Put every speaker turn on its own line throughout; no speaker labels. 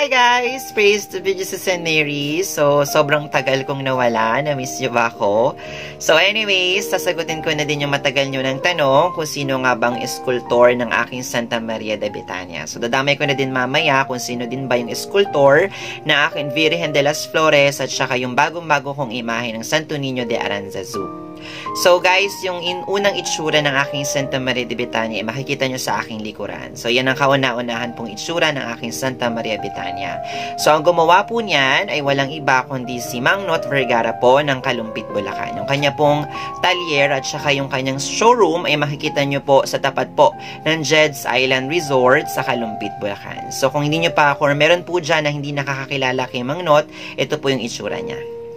Hi guys! Praise to be Jesus and Mary. So, sobrang tagal kong nawala. Na-miss niyo ba ako? So, anyways, sasagutin ko na din yung matagal nyo ng tanong kung sino nga bang escultor ng aking Santa Maria de Betania. So, dadamay ko na din mamaya kung sino din ba yung escultor na aking Virgen de las Flores at saka yung bagong-bago kong imahe ng Santo Niño de Aranzazu. So guys, yung unang itsura ng aking Santa Maria de Betania ay makikita nyo sa aking likuran. So yan ang kauna-unahan pong itsura ng aking Santa Maria Betania. So ang gumawa po niyan ay walang iba kundi si Mang Not Vergara po ng Kalumpit, Bulacan. Yung kanya pong talyer at saka yung kanyang showroom ay makikita nyo po sa tapat po ng Jed's Island Resort sa Kalumpit, Bulacan. So kung hindi nyo pa ako or meron po dyan na hindi nakakakilala kay Mang Not, ito po yung itsura niya.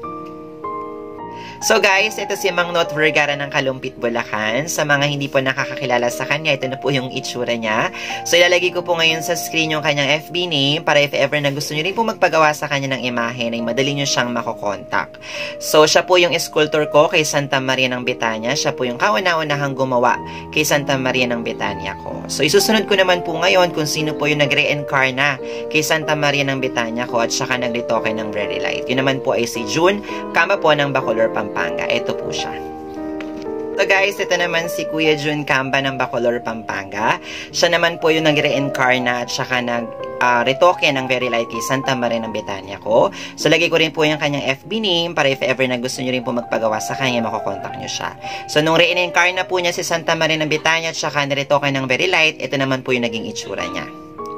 So guys, ito si Mang Not Vergara ng Kalumpit, Bulacan. Sa mga hindi po nakakakilala sa kanya, ito na po yung itsura niya. So ilalagay ko po ngayon sa screen yung kanyang FB name para if ever na gusto nyo rin po magpagawa sa kanya ng imahe ay madali nyo siyang makokontak. So siya po yung escultor ko kay Santa Maria ng Betania. Siya po yung kauna-unahang gumawa kay Santa Maria ng Betania ko. So isusunod ko naman po ngayon kung sino po yung nag-reincarna kay Santa Maria ng Betania ko at saka naglitoke ng Very Light. Yun naman po ay si June, kama po ng Bacolor, Pampanga. Ito po siya. So guys, ito naman si Kuya June Camba ng Bacolor, Pampanga. Siya naman po yung nag-reincarna at saka nag-retoke ng Very Light kay Santa Maria ng Betania ko. So lagay ko rin po yung kanyang FB name para if ever na gusto nyo rin po magpagawa sa kanya, makokontak nyo siya. So nung reincarna po niya si Santa Maria ng Betania at saka niretoke ng Very Light, ito naman po yung naging itsura niya.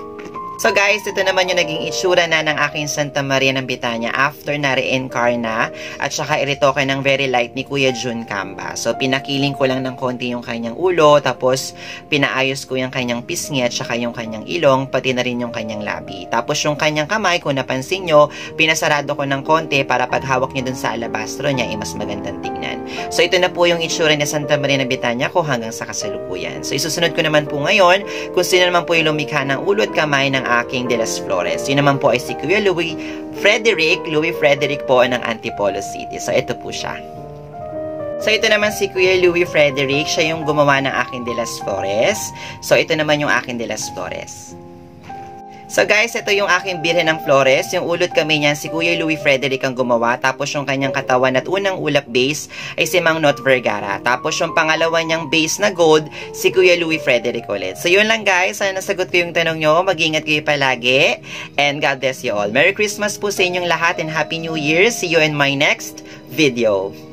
So guys, ito naman yung naging itsura na ng aking Santa Maria ng Betania after na reincarna at saka iretoke ng Very Light ni Kuya June Camba. So pinakiling ko lang ng konti yung kanyang ulo, tapos pinaayos ko yung kanyang pisngi at saka yung kanyang ilong, pati na rin yung kanyang labi. Tapos yung kanyang kamay, kung napansin nyo, pinasarado ko ng konti para paghawak nyo dun sa alabastro niya ay mas magandang tignan. So ito na po yung itsura ni Santa Maria ng Betania ko hanggang sa kasalukuyan. So isusunod ko naman po ngayon kung sino naman po yung lumikha ng ulo at kamay ng AKING de las Flores. Yun naman po ay si Kuya Louis Frederick po ng Antipolo City. So ito po siya. So ito naman si Kuya Louis Frederick, siya yung gumawa ng AKING de las Flores. So ito naman yung AKING de las Flores. So guys, ito yung aking Birhen ng Flores. Yung ulot kami niyan, si Kuya Louis Frederick ang gumawa. Tapos yung kanyang katawan at unang ulap base ay si Mang Not Vergara. Tapos yung pangalawa niyang base na gold, si Kuya Louis Frederick ulit. So yun lang guys, sana nasagot ko yung tanong nyo. Mag-ingat kayo palagi. And God bless you all. Merry Christmas po sa inyong lahat and Happy New Year. See you in my next video.